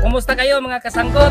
Kumusta kayo mga kasangkot?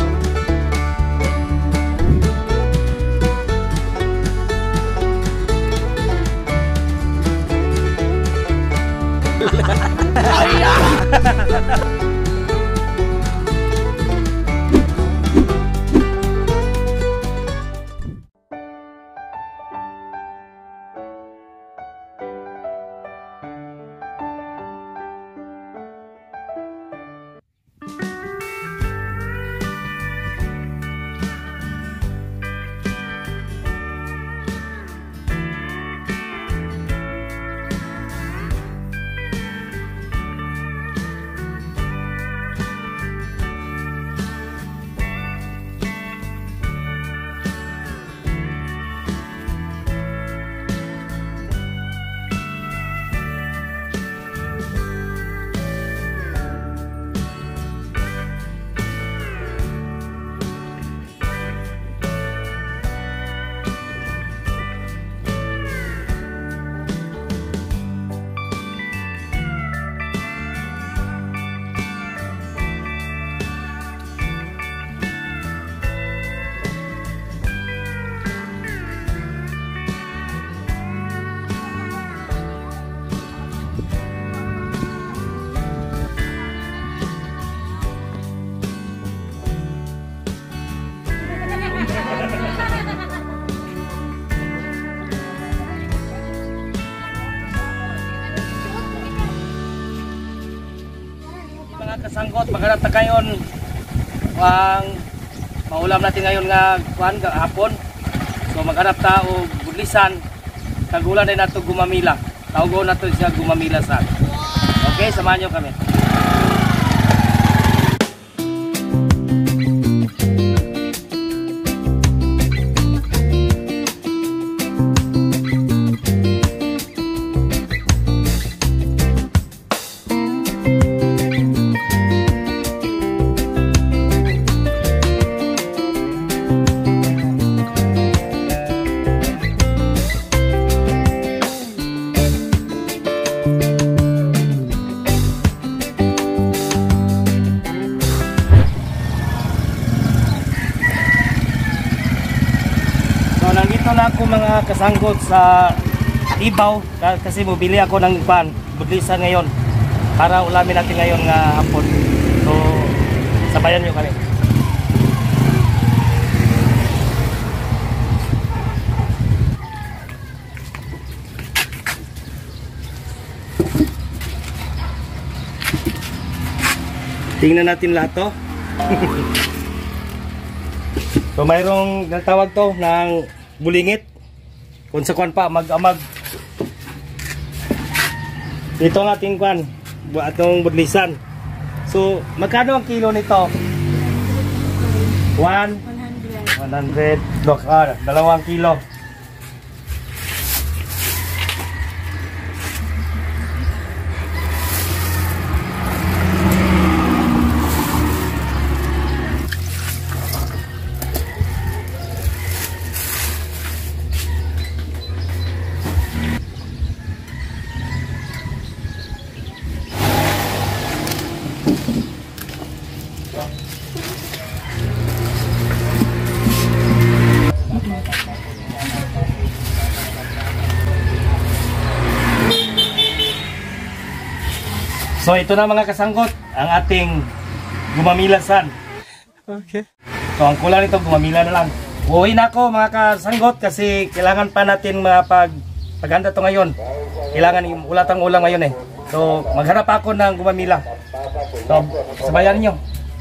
Mga kasangkot, maghanap na kayon ang maulam natin ngayon nga kuan hapon. So maghanap ta og budlisan. Tagulan din nato gumamila. Tawgo nato siya gumamila sa. Okay, samahan niyo kami. Nandito na ako mga kasanggot sa Ibaw kasi mobili ako ng budlisan ngayon para ulamin natin ngayon nga hapon. So sabayan nyo kami. Tingnan natin lahat to. So mayroong tawag to ng bulingit. Kung sa kwan pa mag-amag. Ito ang ating kwan, atong budlisan. So magkano ang kilo nito? 100. Look, 2 kilo. So ito na mga kasangkot, ang ating gumamilasan. Okay. So ang kulang nito, gumamila na lang. Uwi na ako mga kasangkot kasi kailangan pa natin paghanda to ngayon. Kailangan ulatang ulang ngayon eh. So maghanap ako ng gumamila. So sabayan niyo.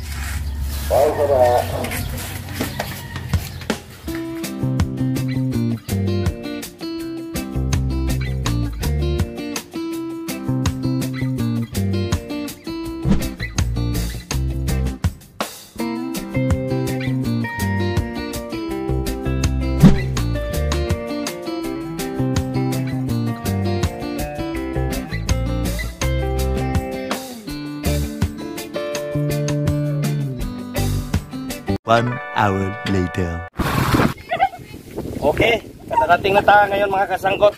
One hour later. Okay, nakarating na tayo ngayon mga kasangkot.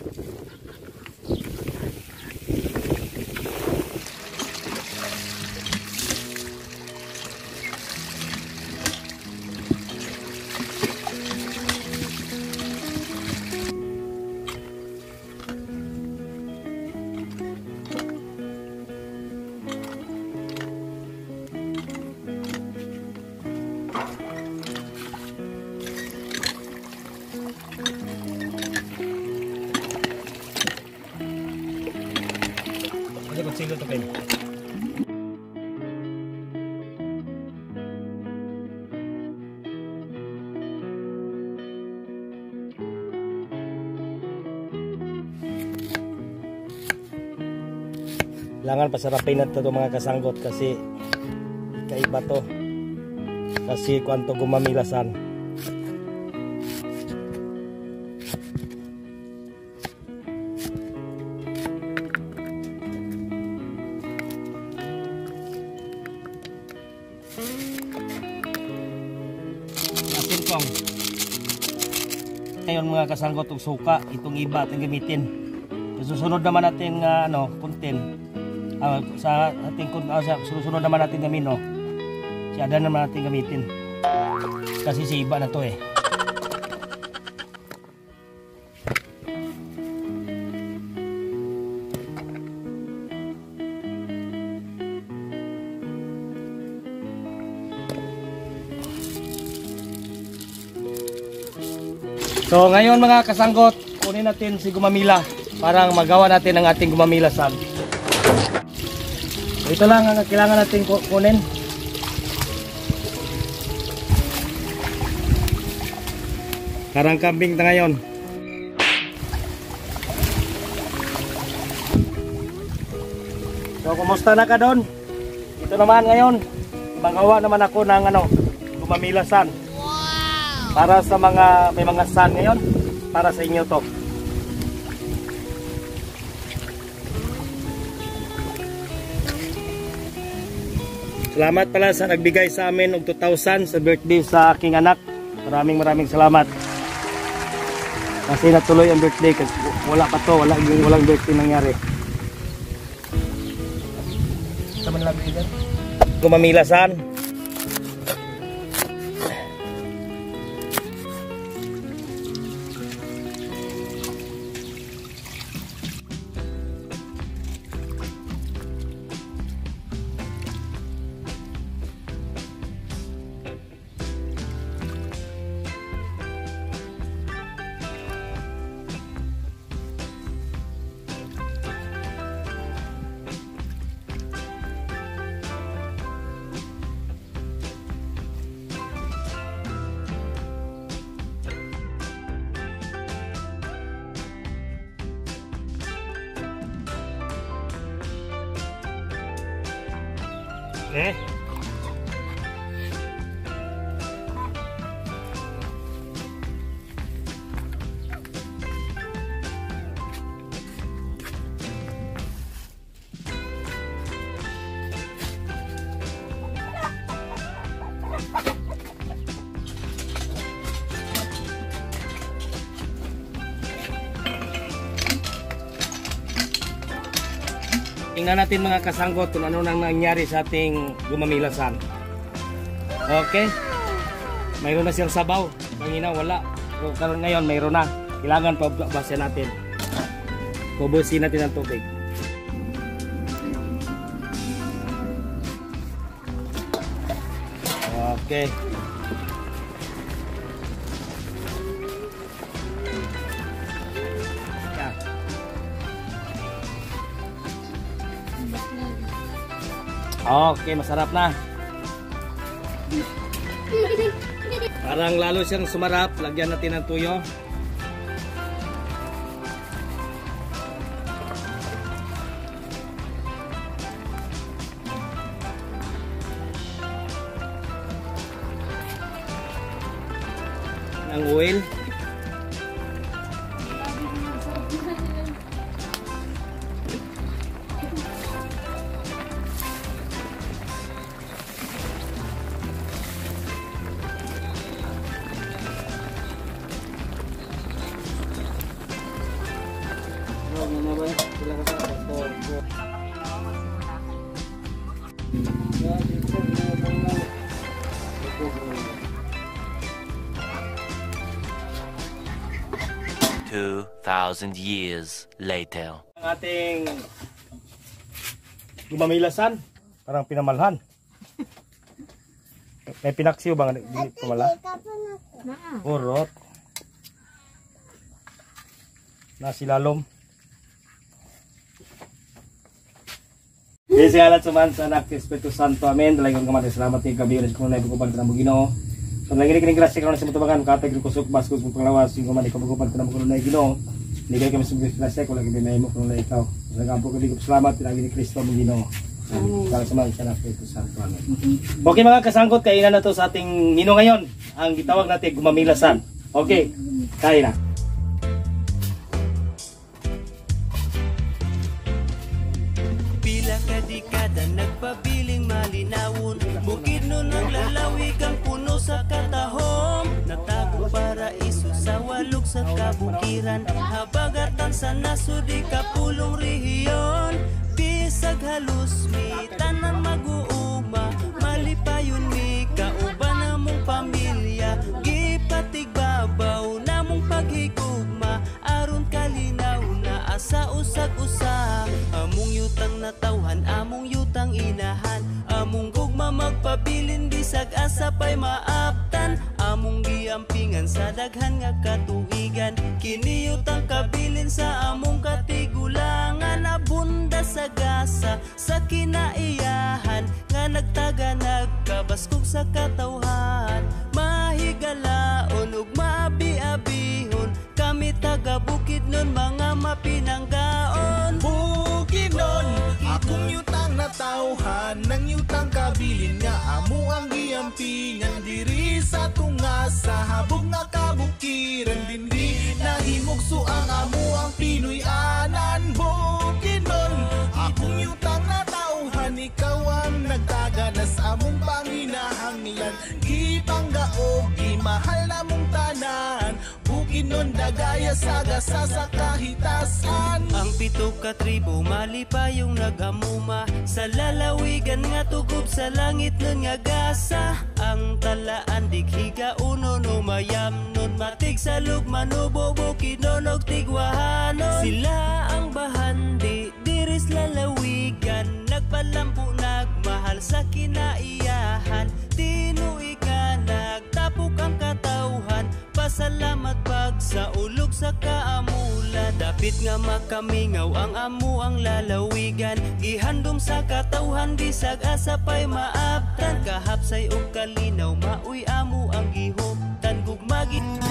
Kailangan pasarapin natin ito mga kasanggot kasi kaiba to. Kasi kwanto gumamilasan. Natin kong ngayon mga kasanggot og suka itong iba ating gamitin. Susunod naman natin nga content sa ating susunod naman natin gamin si Adan naman natin gamitin kasi si iba na to eh. So ngayon mga kasanggot, kunin natin si gumamila para magawa natin ang ating gumamilasan. Ito lang ang kailangan natin kunin. Karang kambing na ngayon. So kumusta na ka doon? Ito naman ngayon, magawa naman ako ng gumamilasan. Para sa mga may mga san ngayon, para sa inyo to. Salamat pala sa nagbigay sa amin og 2,000 sa birthday sa aking anak. Maraming salamat. Kasi natuloy ang birthday kasi wala pa to, walang birthday nangyari. Sama lang dito. Gumamilasan. Okay. Tingnan natin mga kasanggot kung ano nang nangyari sa ating gumamilasan. Okay. Mayroon na siyang sabaw. Kanina wala. Pero ngayon mayroon na. Kailangan pabasin natin. Kubusin natin ang tubig. Okay. Okay, masarap na. Parang lalo siyang sumarap. Lagyan natin ng tuyo. Ng oil. Thousand years later. Ang ating gumamilasan, parang pinamalhan. May pinaksiw ba nga pamala? Urot. Nasilalom. Besi alat suman sa anak Espiritu Santo. Amen. Dalagang kamatay. Salamat ng gabi. Ulit ko na ibukupan ka ng Ginoo. So, lagi ni kining grasya ka na sa mutubangan. Katag kusok, baskog, panglawas. Yung kuman, ikabukupan ka ng Ginoo. Ligay kami sa grasya ko lagi may mo kung na ikaw. Nagapo ko bigop salamat pinagi ni Kristo mong Ginoo. Para sa mga siya na Espiritu Santo. Amen. Okay mga kasangkot, kainan na to sa ating mino ngayon. Ang gitawag natin gumamilasan. Okay, kain na. Pila ka dekada nagpabiling malinawon, bukid nun ang lalawig ang puno sa katahom. Natago paraiso sa walog sa kabukiran, habagatan sa nasudi kapulong rehiyon. Bisag halus mi tanan mag-uuma, malipayon mi kauban namong pamilya. Gipatig babaw namong paghigugma, aron kalinaw na asa usag-usa. Among yutang natawhan, among yutang inahan, among gugma magpabilin bisag asa pa'y maaptan. Among giampingan sa daghan nga katuigan, kini yutang kabilin sa among katigulangan. Abunda sa gasa sa kinaiyahan, nga nagtaga nagkabaskog sa katawhan. Mahigalaon ug maabi-abihon, kami taga bukid nun mga mapinanggaon. Bukinon, akong yutang natawhan, nang yutang kabilin nga amo ang giampingan. Diri sa tunga sa habog nga kabukiran, dindi nahimugso ang amo ang Pinoy-anan. Bukinon, akong yutang natawhan, ikaw ang nagtaga na sa among panginahanglan. Gipanggaog, gimahal na mong tanan, Bukinon dagaya sa gasa sa kahitasan. Ang pito ka tribo malipayong nagamuma, sa lalawigan nga tugob sa langit nun nga gasa. Ang talaan dighiga uno no mayam nun, matig sa lugmanubo Bukinon og tigwahanon. Sila ang bahandi diris lalawigan, nagpalampo nagmahal sa kinaiyahan. Tinuig ka nagtapok ang katawhan, pasalamat pag sa ulog sa kaamulan. Dapit nga makamingaw ang amo ang lalawigan, gihandom sa katawhan bisag asa pa'y maaptan. Kahapsay og kalinaw maoy amo ang gihuptan, gugmagit